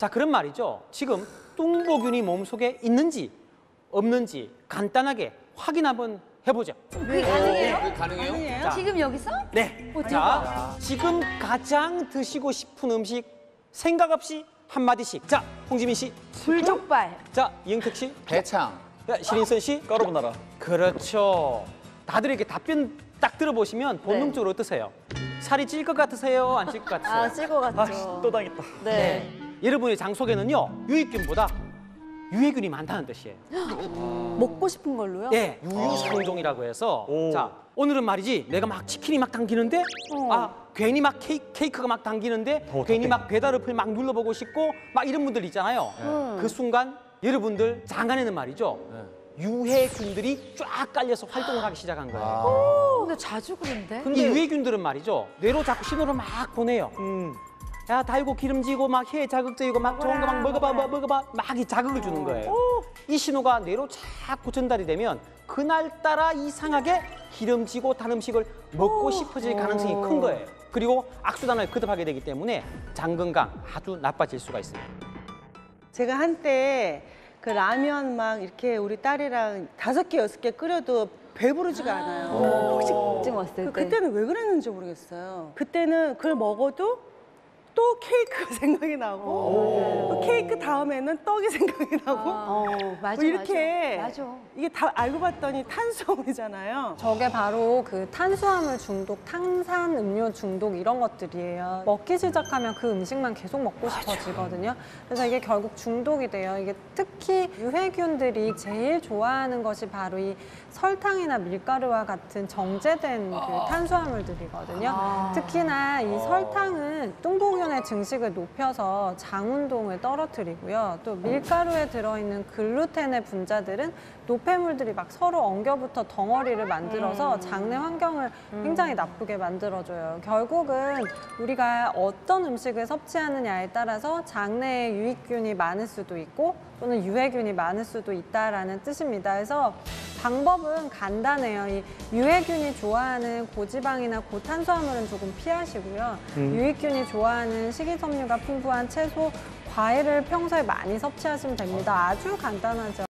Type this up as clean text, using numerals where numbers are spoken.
자, 그런 말이죠. 지금 뚱보균이 몸속에 있는지 없는지 간단하게 확인 한번 해보죠. 그게 가능해요? 그게 가능해요? 지금 여기서? 네. 어떻게 자, 지금 가장 드시고 싶은 음식 생각 없이 한마디씩. 자, 홍지민 씨. 불족발. 자, 이영택 씨. 대창. 자, 신인선 씨. 까르보나라. 그렇죠. 다들 이렇게 답변 딱 들어보시면 본능적으로 어떠세요? 살이 찔 것 같으세요? 안 찔 것 같으세요? 아, 쓸 것 같죠. 아씨, 또 당했다. 네. 여러분의 장 속에는요, 유익균보다 유해균이 많다는 뜻이에요. 먹고 싶은 걸로요? 예, 유유상종이라고 해서. 오. 자, 오늘은 말이지, 내가 막 치킨이 막 당기는데, 괜히 막 케이크가 막 당기는데, 괜히 막 배달 어플 막 눌러보고 싶고, 막 이런 분들 있잖아요. 그 순간 여러분들 장 안에는 말이죠, 유해균들이 쫙 깔려서 활동을 하기 시작한 거예요. 근데 자주 그런데? 이 유해균들은 말이죠, 뇌로 자꾸 신호를 막 보내요. 야, 달고 기름지고 막 혀에 자극적이고 막 좋은 거 막 먹어봐 막 이 자극을 주는 거예요. 이 신호가 뇌로 자꾸 전달이 되면 그날따라 이상하게 기름지고 단 음식을 먹고 싶어질 가능성이 큰 거예요. 그리고 악순환을 거듭하게 되기 때문에 장 건강 아주 나빠질 수가 있습니다. 제가 한때 그 라면 막 이렇게 우리 딸이랑 5개, 6개 끓여도 배부르지가 않아요. 혹시쯤 왔을 때. 그때는 왜 그랬는지 모르겠어요. 그때는 그걸 먹어도 또 케이크가 생각이 나고 또 케이크 다음에는 떡이 생각이 나고 맞아, 뭐 이렇게 맞아. 이게 다 알고 봤더니 탄수화물이잖아요. 저게 바로 그 탄수화물 중독, 탄산 음료 중독 이런 것들이에요. 먹기 시작하면 그 음식만 계속 먹고 싶어지거든요. 그래서 이게 결국 중독이 돼요. 이게 특히 유해균들이 제일 좋아하는 것이 바로 이 설탕이나 밀가루와 같은 정제된 그 탄수화물들이거든요. 특히나 이 설탕은 뚱보균의 증식을 높여서 장 운동을 떨어뜨리고요. 또 밀가루에 들어있는 글루텐의 분자들은 노폐물들이 막 서로 엉겨붙어 덩어리를 만들어서 장내 환경을 굉장히 나쁘게 만들어줘요. 결국은 우리가 어떤 음식을 섭취하느냐에 따라서 장내에 유익균이 많을 수도 있고 또는 유해균이 많을 수도 있다라는 뜻입니다. 그래서 방법은 간단해요. 이 유해균이 좋아하는 고지방이나 고탄수화물은 조금 피하시고요. 유익균이 좋아하는 식이섬유가 풍부한 채소, 과일을 평소에 많이 섭취하시면 됩니다. 아주 간단하죠.